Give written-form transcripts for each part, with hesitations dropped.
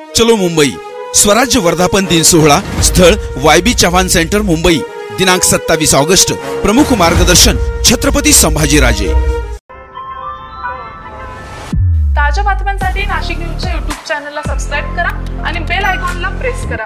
चलो मुंबई स्वराज्य वर्धापन दिन सोहळा स्थळ YB चव्हाण सेंटर मुंबई दिनांक 27 ऑगस्ट प्रमुख मार्गदर्शन छत्रपती संभाजीराजे। ताज्या बातम्यांसाठी नाशिक न्यूजच्या YouTube चॅनलला सबस्क्राइब करा आणि बेल आयकॉनला प्रेस करा।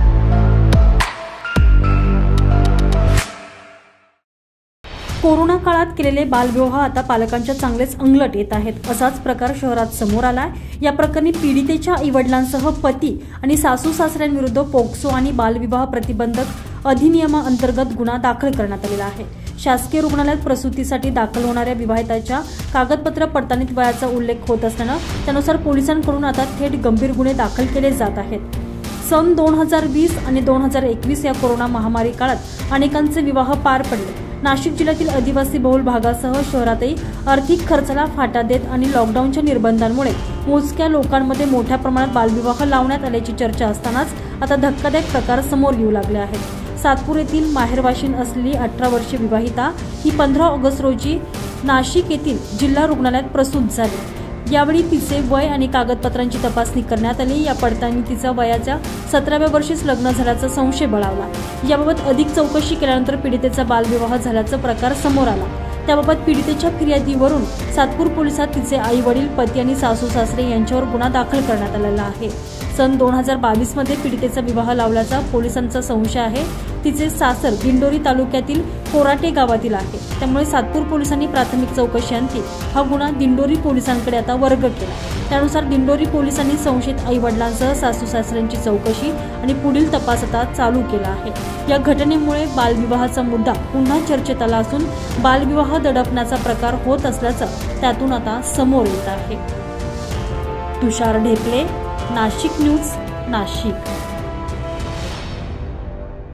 कोरोना काळात केलेले बालविवाह आता पालकांच्या चांगलेच अंगलट येत आहेत। असाच प्रकार शहरात समोर आलाय। या प्रकरणी पीडितेच्या आईवडिलांसह पती आणि सासू सासऱ्यांविरुद्ध पोक्सो आणि बालविवाह प्रतिबंधक अधिनियमाअंतर्गत गुन्हा दाखल करण्यात आलेला आहे। शासकीय रुग्णालयात प्रसूतीसाठी दाखल होणाऱ्या विवाहिताच्या कागदपत्र पडताळणीत वयाचा उल्लेख होत असल्याने त्यानुसार पोलिसांकडून आता थेट गंभीर गुन्हे दाखल केले जात आहेत। सन 2020 आणि 2021 या कोरोना महामारी काळात अनेकांचे विवाह पार पडले। नाशिक जिल्ह्यातील आदिवासी बहुल भागासह शहरातही आर्थिक खर्चाला फाटा देत आणि लॉकडाऊनच्या निर्बंधांमुळे मोजक्या लोकांमध्ये मोठ्या प्रमाणात बालविवाह लावण्यात आल्याची चर्चा असतानाच आता धक्कादायक प्रकार समोर येऊ लागले आहेत। सातपूर येथील माहेरवाशीन असलेली 18 वर्षीय विवाहिता ही 15 ऑगस्ट रोजी नाशिक येथील जिल्हा रुग्णालयात प्रसूत झाली। यावेळी तिचे वय आणि कागदपत्रांची तपासणी करण्यात आली। या पडताळणीत तिचा वयाच्या 17व्या वर्षीच लग्न झाल्याचा संशय बळावला। याबाबत अधिक चौकशी केल्यानंतर पीडितेचा बालविवाह झाल्याचा प्रकार समोर आला। त्याबाबत पीडितेच्या फिर्यादीवरून सातपूर पोलिसात तिचे आई वडील, पती आणि सासू सासरे यांच्यावर गुन्हा दाखल करण्यात आलेला आहे। सन 2022 मध्ये पीडितेचा विवाह लावल्याचा पोलिसांचा संशय आहे। तिचे सासर दिंडोरी तालुक्यातील कोराटे गावातील आहे। त्यामुळे सातपूर पोलिसांनी प्राथमिक चौकशी अंती हा गुन्हा दिंडोरी पोलिसांकडे आता वर्ग केला। त्यानुसार दिंडोरी पोलिसांनी संशयित आई वडिलांसह सासू सासऱ्यांची चौकशी आणि पुढील तपास आता चालू केला आहे। या घटनेमुळे बालविवाहाचा मुद्दा पुन्हा चर्चेत आला असून बालविवाह दडपण्याचा प्रकार होत असल्याचं त्यातून आता समोर येत आहे। तुषार ढेकले, नाशिक न्यूज, नाशिक।